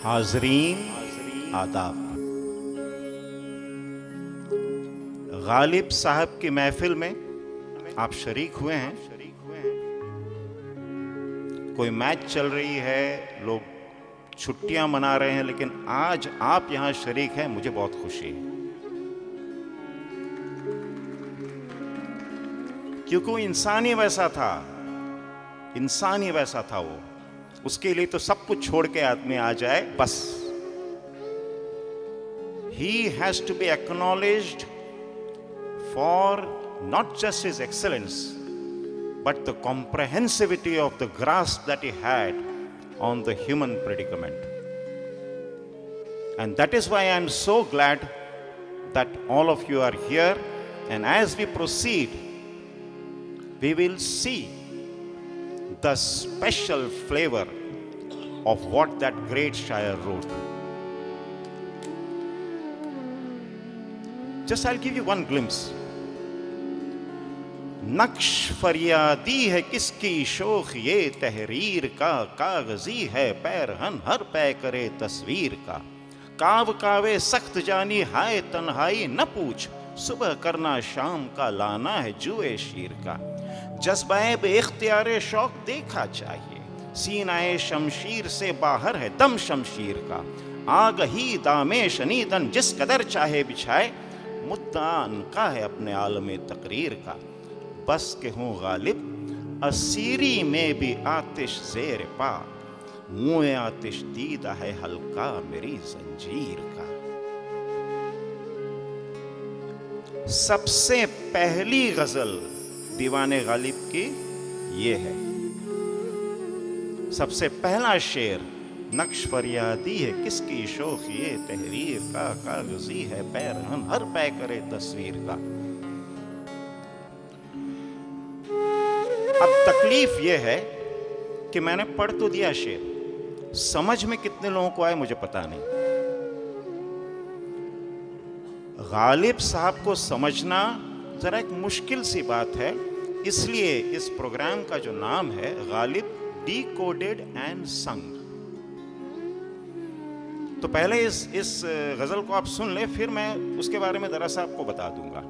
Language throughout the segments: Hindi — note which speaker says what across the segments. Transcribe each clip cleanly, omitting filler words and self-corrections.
Speaker 1: हाजरीन आदाब। गालिब साहब की महफिल में आप शरीक हुए हैं। कोई मैच चल रही है, लोग छुट्टियां मना रहे हैं, लेकिन आज आप यहां शरीक हैं, मुझे बहुत खुशी है। क्योंकि वो इंसान ही वैसा था, इंसान ही वैसा था वो। उसके लिए तो सब कुछ छोड़ के आदमी आ जाए बस। He has to be acknowledged for not just his excellence, but the comprehensivity of the grasp that he had on the human predicament. And that is why I am so glad that all of you are here. And as we proceed, we will see the special flavor of what that great shayer wrote. Just I'll give you one glimpse. नक्श फरियादी है किसकी शोख ये तहरीर का, कागजी है पैरहन हर पै करे तस्वीर का। काव कावे सख्त जानी हाय तन्हाई न पूछ, सुबह करना शाम का लाना है जुए शीर का। जज्बाए बेख्तियारे शौक देखा चाहिए, सीनाए शमशीर से बाहर है दम शमशीर का। आगही दामे शनीदन जिस कदर चाहे बिछाए, मुद्दान का है अपने आलमे तकरीर का। बस के हूँ गालिब असीरी में भी आतिश ज़ेर पा, मुँह आतिश दीदा है हल्का मेरी जंजीर का। सबसे पहली गजल दीवाने गालिब की ये है। सबसे पहला शेर नक्श फरियादी है किसकी शोख ये तहरीर का, कागजी है पैरहन हर पै करे तस्वीर का। अब तकलीफ ये है कि मैंने पढ़ तो दिया शेर, समझ में कितने लोगों को आए मुझे पता नहीं। गालिब साहब को समझना जरा एक मुश्किल सी बात है, इसलिए इस प्रोग्राम का जो नाम है गालिब डिकोडेड एंड संग। तो पहले इस गजल को आप सुन ले, फिर मैं उसके बारे में जरा सा आपको बता दूंगा।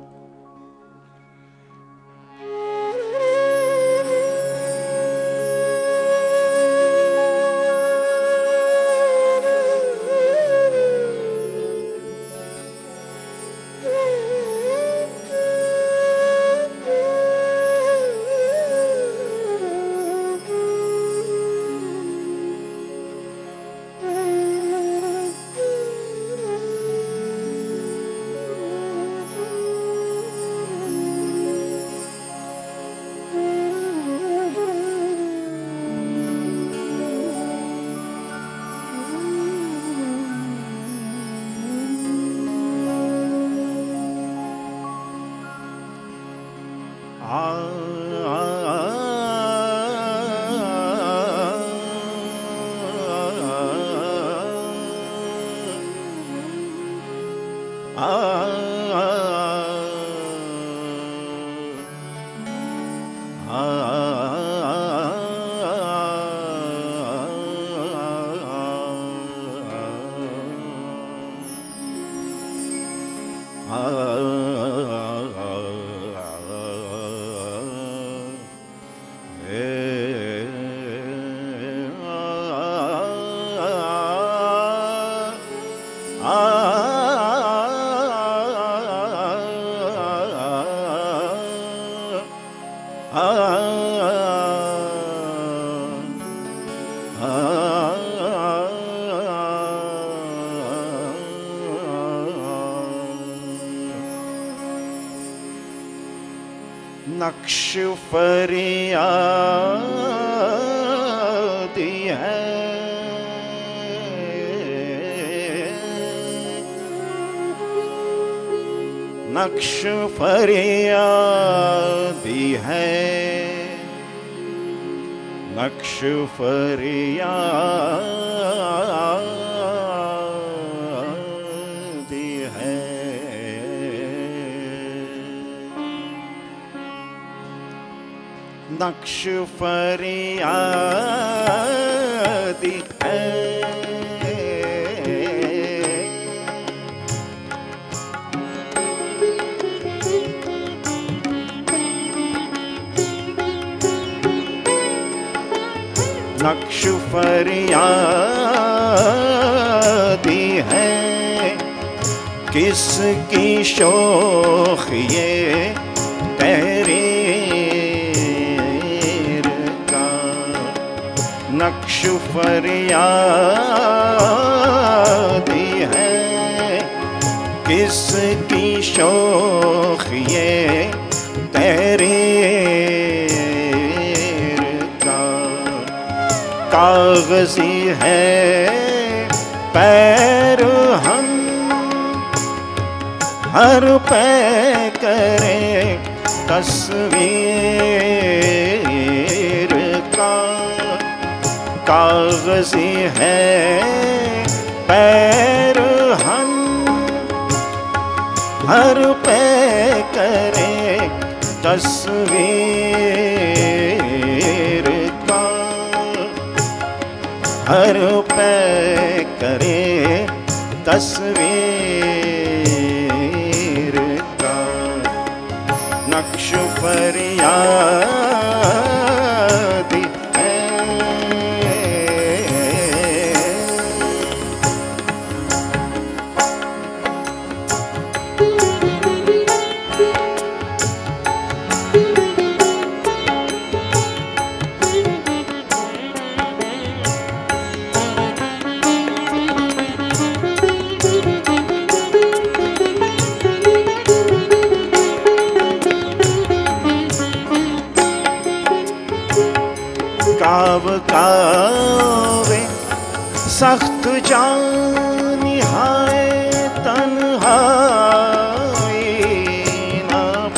Speaker 1: नक्श फरियादी है नक्श फरियादी है, नक्श फरियादी है। नक्श फरियादी है, नक्श फरियादी है किसकी शोख ये तहरीर का। नक्श फरियादी है किसकी शोख ये तहरीर का। कागजी है पैर हम हर पे करे तस्वीर का। कागजी है पैर हम हर पे करे तस्वीर का। हर पे करे तस्वीर का। नक्श फरियादी है। काव कावे सख्त जानी हाय तन्हाई न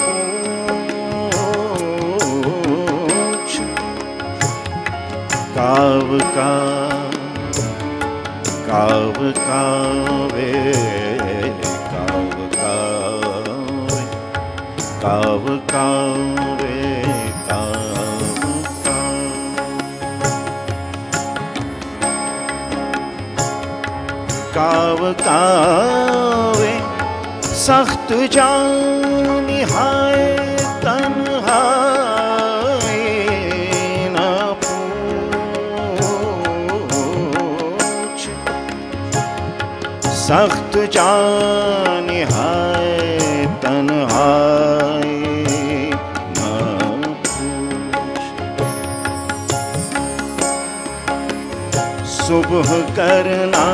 Speaker 1: पूछ। काव कावे काव कावे काव कावे सख्त जानी हाय तन्हाई न पूछ। सख्त जानी हाय तन्हाई न पूछ। सुबह करना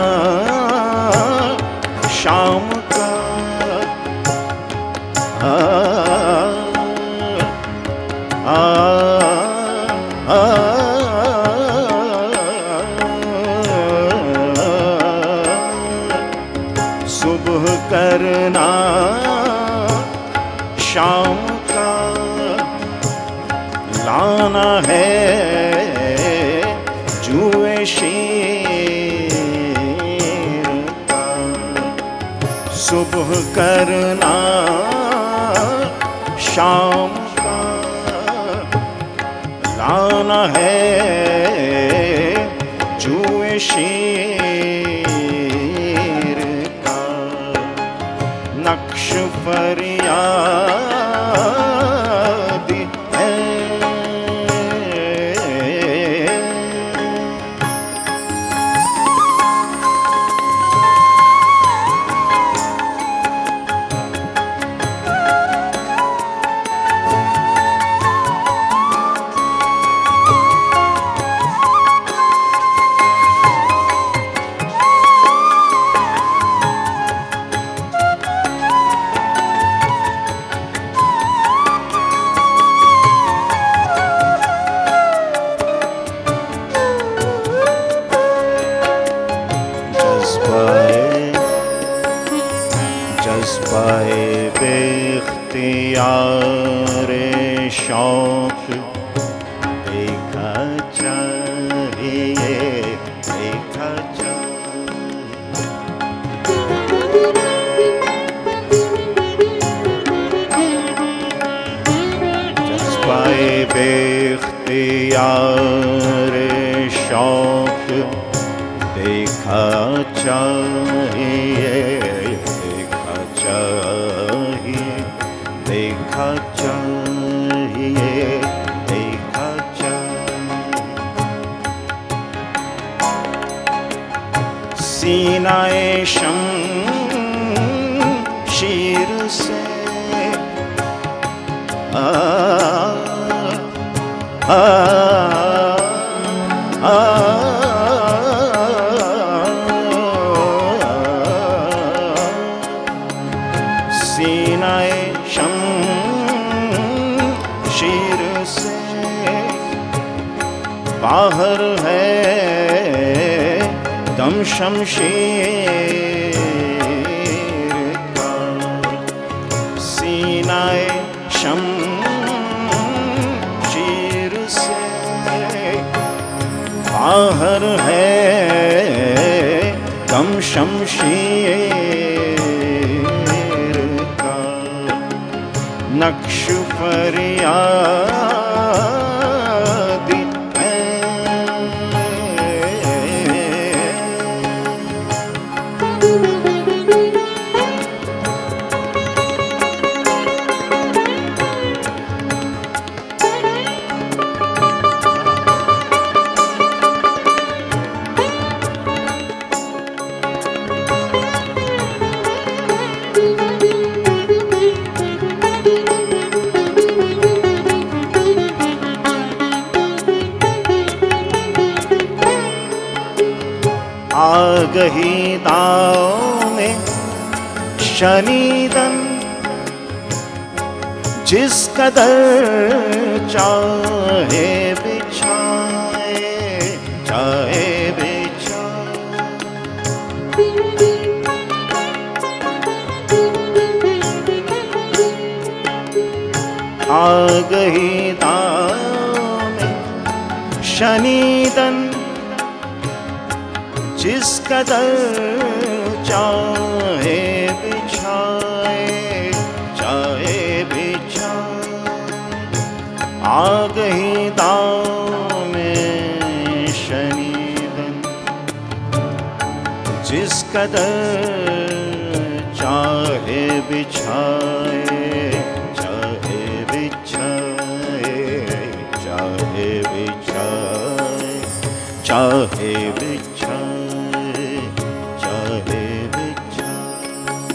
Speaker 1: शाम का सुबह करना शाम का लाना है जुए शीर का। सुबह करना शाम का लाना है जुए शीर का। नक्श फरियादी है। जज़्बाए बेख्तियार शौक देखा चाहिए, देखा चाहिए। जज़्बाए बेख्तियार शौक देखा चाहिए, देखा चाहिए, देखा चाहिए, देखा चाहिए। सीनाए शमशीर से सीनाए शमशीर से बाहर है दम शमशीर का। सीनाए शमशीर से बाहर है दम शमशीर का। नक्श फरियादी है आ गही दाव में शनिदन जिस कदर चाहे बिछाए चाहे बिछाए। आ गही दाव में शनिदन जिस कदर चाहे बिछाए चाहे बिछाए। आ गही दाव में शनिदन जिस कदर चाहे बिछाए चाहे बिछाए चाहे बिछाए चाहे बिछाए चाहे बिछाए।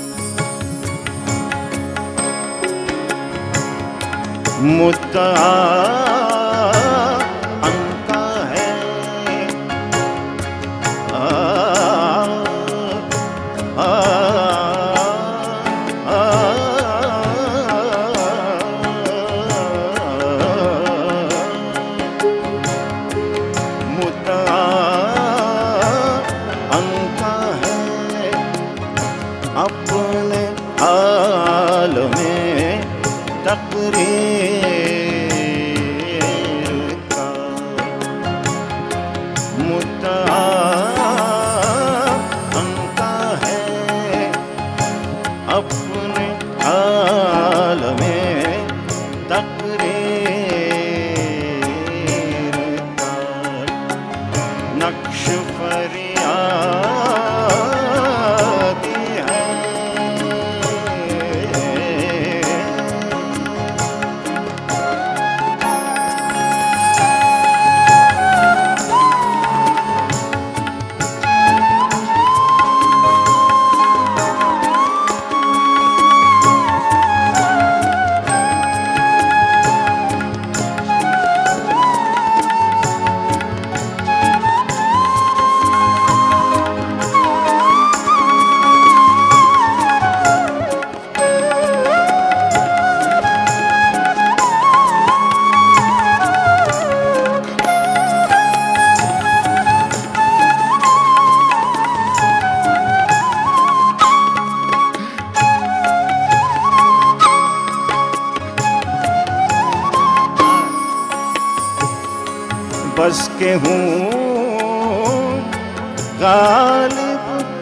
Speaker 1: मुद्दा अंका है मुद्दा अंका है अपने हाल में तकरीर का। मुद्दा अंका है अपने हाल में तकरीर का। नक्श फरियादी है बस के हूँ गालिब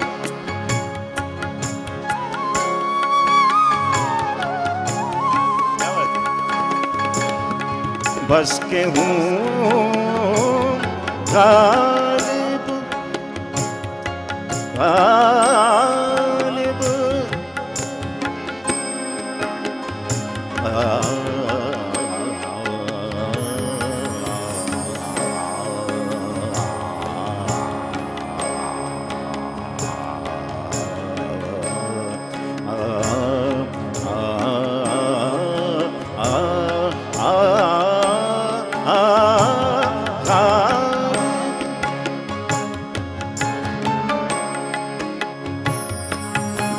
Speaker 1: बस के हूँ गालिब गालिब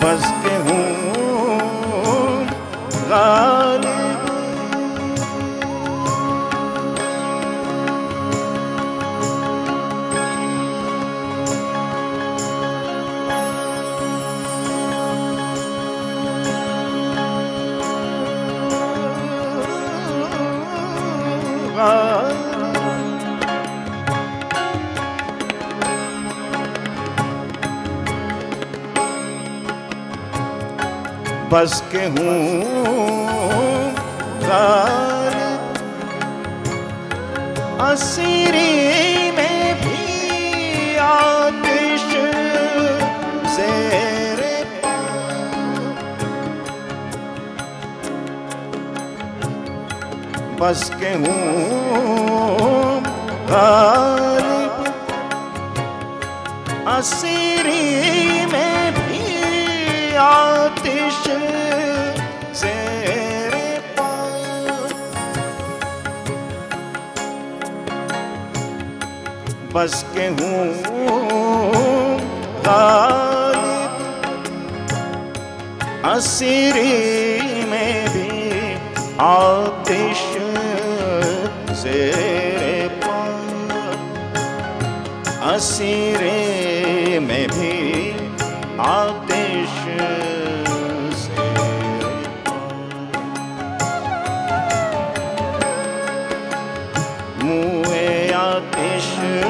Speaker 1: बस के हूँ गालिब, बस के हूँ गालिब, असीरी में भी आतिश ज़ेरे बस के हूँ गालिब, असीरी में भी आतिश ज़ेरे पाँव, बस के हूँ गालिब, असीरी में भी आतिश ज़ेरे पाँव, असीरे में भी आतिश ज़ेरे पाँव, मुए आतिश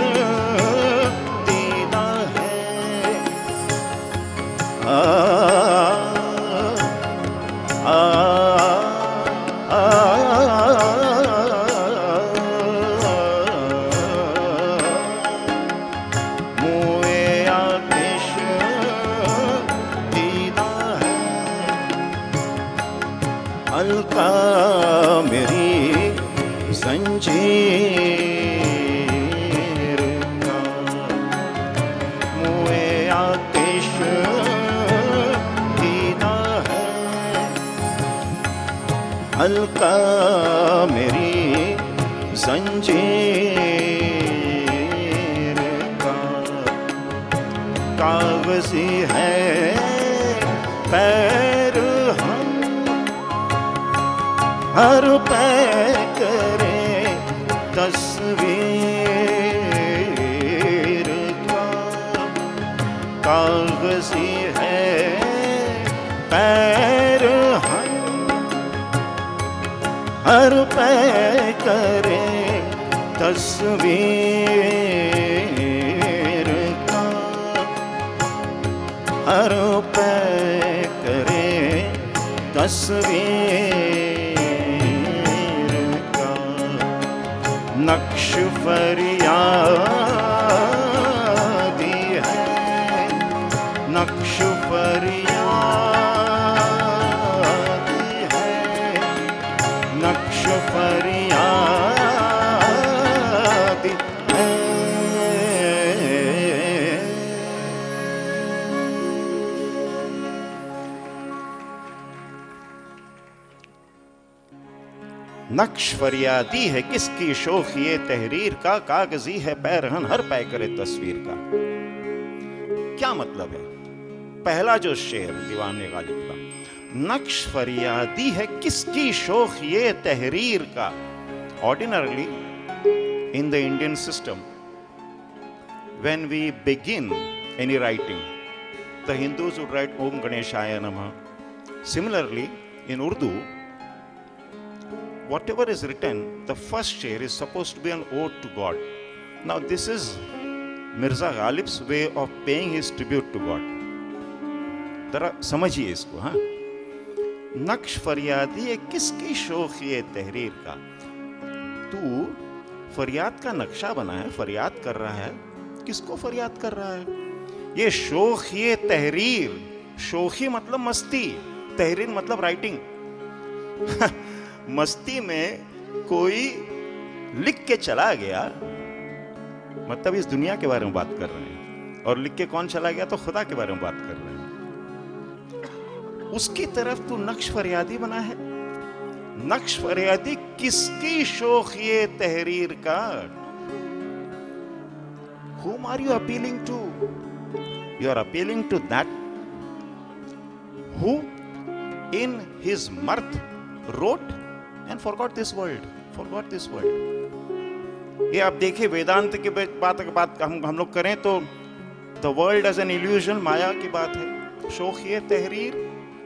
Speaker 1: दीदा है, मुए आतिश दीदा है, हल्का मेरी जंजीर का, मुए आतिश दीदा है, हल्का मेरी जंजीर का, कागज़ी है पैर हम, हर पै करे तस्वीर का, कागज़ी है पैर हम, हर पै करे तस्वीर का, हर पै करे तस्वीर का, नक्श फरियादी है, नक्श फरियादी है, नक्श फरियादी है। नक्श फरियादी है किसकी शोख ये तहरीर का, कागजी है पैरहन हर पै करे तस्वीर का। क्या मतलब है? पहला जो शेर दीवाने गालिब का, नक्श फरियादी है किसकी शोख ये तहरीर का। Ordinarily in the Indian system, when we begin any writing, the Hindus would write Om Ganeshaya Namah. Similarly, in Urdu, whatever is written, the first share is supposed to be an ode to God. Now, this is Mirza Ghalib's way of paying his tribute to God. जरा समझिए इसको। हाँ, नक्श फरियादी है किसकी शोख ये तहरीर का। तू फरियाद का नक्शा बना है, फरियाद कर रहा है, किसको फरियाद कर रहा है? ये शोख ये तहरीर, शोखी मतलब मस्ती, तहरीर मतलब राइटिंग। मस्ती में कोई लिख के चला गया, मतलब इस दुनिया के बारे में बात कर रहे हैं, और लिख के कौन चला गया? तो खुदा के बारे में बात कर रहे हैं। उसकी तरफ तू नक्श फरियादी बना है। नक्श फरियादी किसकी शोख ये तहरीर का? Whom are you appealing to? You are appealing to that who in his mirth wrote and forgot this world. ये आप देखिए, वेदांत की बात हम लोग करें तो the world as an illusion, माया की बात है। शोख ये तहरीर,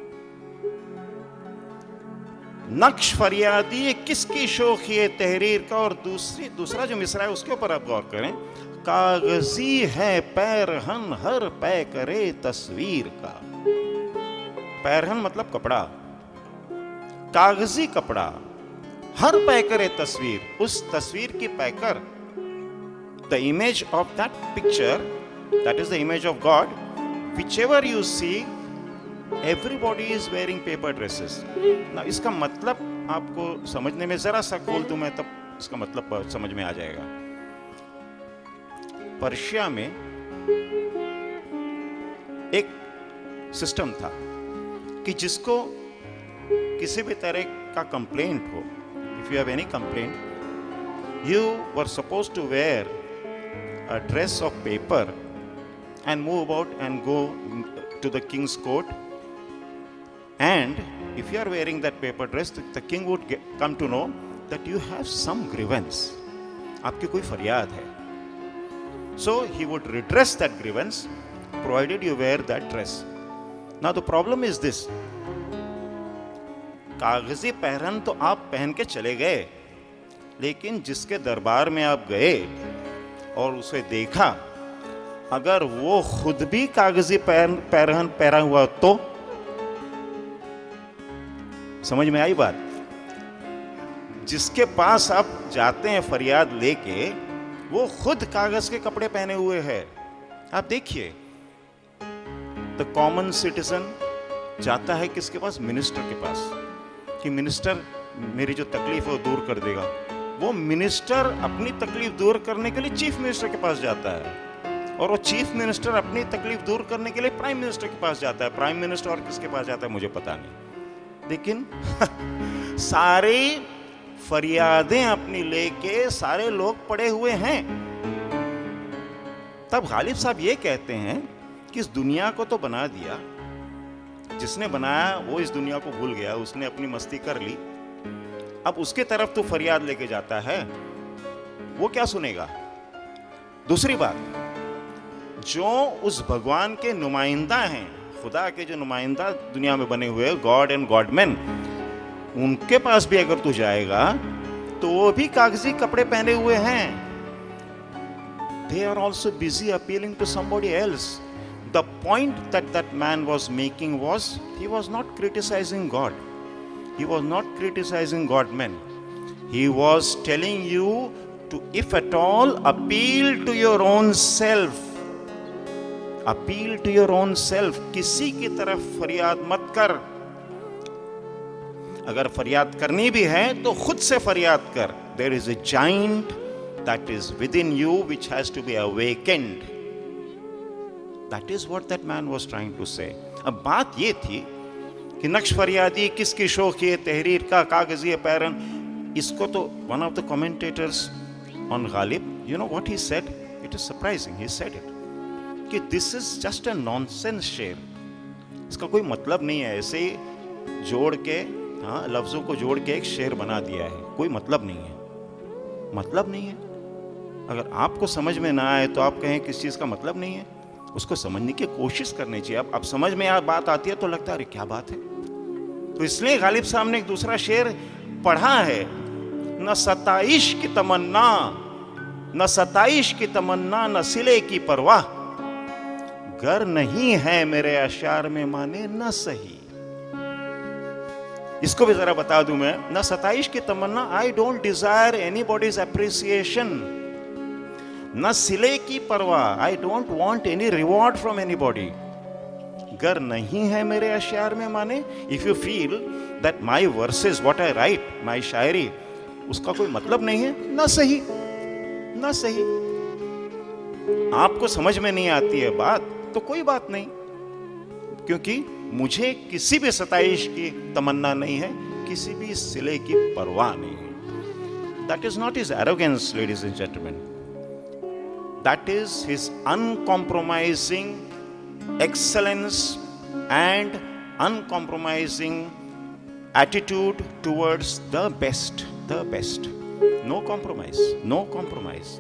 Speaker 1: नक्श फरियादी, ये किसकी शोख ये तहरीर का। और दूसरा जो मिसरा है उसके ऊपर आप गौर करें, कागजी है पैरहन हर पै करे तस्वीर का। पैरहन मतलब कपड़ा, कागजी कपड़ा, हर पै करे तस्वीर, उस तस्वीर की पैकर, the image of that picture, that is the image of God, whichever you see, everybody is wearing paper dresses. ना इसका मतलब आपको समझने में जरा सा खोल दूं मैं, तब इसका मतलब समझ में आ जाएगा। पर्शिया में एक सिस्टम था कि जिसको किसी भी तरह का कंप्लेंट हो, if you have any complaint, you were supposed to wear a dress of paper and move about and go to the king's court. And if you are wearing that paper dress, the king would come to know that you have some grievance. आपकी कोई फरियाद है. So he would redress that grievance provided you wear that dress. Now the problem is this. कागजी पैरहन तो आप पहन के चले गए, लेकिन जिसके दरबार में आप गए और उसे देखा, अगर वो खुद भी कागजी पैरहन पहना हुआ तो समझ में आई बात। जिसके पास आप जाते हैं फरियाद लेके, वो खुद कागज के कपड़े पहने हुए है। आप देखिए, द कॉमन सिटीजन जाता है किसके पास? मिनिस्टर के पास, कि मिनिस्टर मेरी जो तकलीफ है वो दूर कर देगा। वो मिनिस्टर अपनी तकलीफ दूर करने के लिए चीफ मिनिस्टर के पास जाता है, और वो चीफ मिनिस्टर अपनी तकलीफ दूर करने के लिए प्राइम मिनिस्टर के पास जाता है। प्राइम मिनिस्टर और किसके पास जाता है मुझे पता नहीं, लेकिन सारी फरियादें अपनी लेके सारे लोग पड़े हुए हैं। तब गालिब साहब ये कहते हैं कि इस दुनिया को तो बना दिया, जिसने बनाया वो इस दुनिया को भूल गया, उसने अपनी मस्ती कर ली, अब उसके तरफ तो फरियाद लेके जाता है, वो क्या सुनेगा? दूसरी बात, जो उस भगवान के नुमाइंदा हैं, खुदा के जो नुमाइंदा दुनिया में बने हुए गॉड एंड गॉडमैन, उनके पास भी अगर तू जाएगा तो वो भी कागजी कपड़े पहने हुए हैं। They are also busy appealing to somebody else. The point that man was making was, he was not criticizing God. He was not criticizing God, man. He was telling you to, if at all, appeal to your own self. Appeal to your own self. किसी की तरफ फरियाद मत कर। अगर फरियाद करनी भी है तो खुद से फरियाद कर। There is a giant that is within you which has to be awakened. That is what that man was trying to say. अब बात ये थी कि नक्श फरियादी किसकी शौक ये तहरीर का, कागजी पैरन, इसको तो one of the commentators on Ghalib, you know what he said? It is surprising. He said it कि this is just a nonsense शेर, इसका कोई मतलब नहीं है, ऐसे ही जोड़ के, हाँ, लफ्जों को जोड़ के एक शेर बना दिया है, कोई मतलब नहीं है, मतलब नहीं है। अगर आपको समझ में ना आए तो आप कहें किस चीज का मतलब नहीं है, उसको समझने की कोशिश करनी चाहिए। अब समझ में बात आती है तो लगता है अरे क्या बात है। तो इसलिए गालिब साहब ने एक दूसरा शेर पढ़ा है, न सताइश की तमन्ना, न सताइश की तमन्ना, न सिले की परवाह, गर नहीं है मेरे अशार में माने न सही। इसको भी जरा बता दूं मैं, न सताइश की तमन्ना, I don't desire anybody's appreciation, न सिले की परवाह, I don't want any reward from anybody, गर नहीं है मेरे अशार में माने, if you feel that my verses what I write, my शायरी, उसका कोई मतलब नहीं है, न सही, न सही। आपको समझ में नहीं आती है बात तो कोई बात नहीं, क्योंकि मुझे किसी भी सताइश की तमन्ना नहीं है, किसी भी सिले की परवाह नहीं है। That is not his arrogance, ladies and gentlemen. That is his uncompromising excellence and uncompromising attitude towards the best, the best. No compromise, no compromise.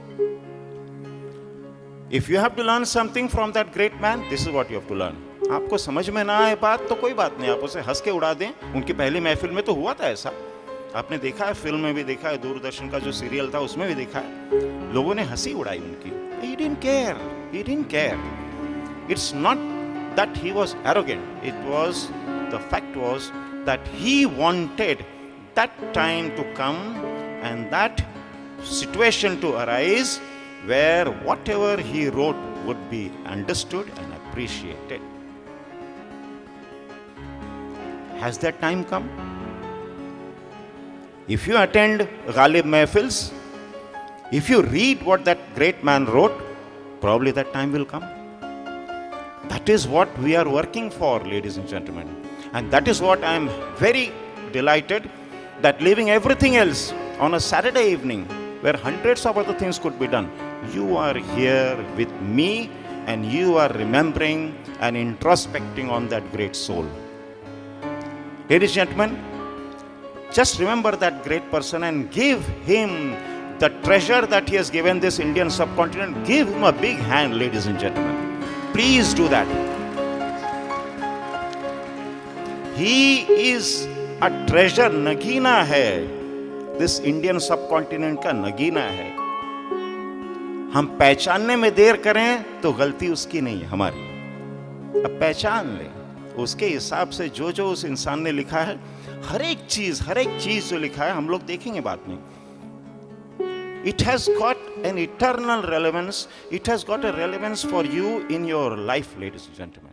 Speaker 1: If you have to learn something from that great man, this is what you have to learn. आपको समझ में ना आए बात तो कोई बात नहीं, आप उसे हंस के उड़ा दें। उनकी पहली महफिल में तो हुआ था ऐसा, आपने देखा है, फिल्म में भी देखा है, दूरदर्शन का जो सीरियल था उसमें भी देखा है, लोगों ने हंसी उड़ाई उनकी। He didn't care, he didn't care. It's not that he was arrogant, it was, the fact was that he wanted that time to come and that situation to arise where whatever he wrote would be understood and appreciated. Has that time come? If you attend Ghalib Mahfils, if you read what that great man wrote, probably that time will come. That is what we are working for, ladies and gentlemen. And that is what I am very delighted that leaving everything else on a Saturday evening where hundreds of other things could be done, you are here with me and you are remembering and introspecting on that great soul. Ladies and gentlemen, just remember that great person and give him the treasure that he has given this Indian subcontinent. Give him a big hand, ladies and gentlemen. Please do that. He is a treasure, nagina hai. This Indian subcontinent का नगीना है. हम पहचानने में देर करें तो गलती उसकी नहीं है, हमारी. अब पहचान लें, उसके हिसाब से जो जो उस इंसान ने लिखा है, हर एक चीज जो लिखा है हम लोग देखेंगे बाद में. It has got an eternal relevance. It has got a relevance for you in your life, ladies and gentlemen.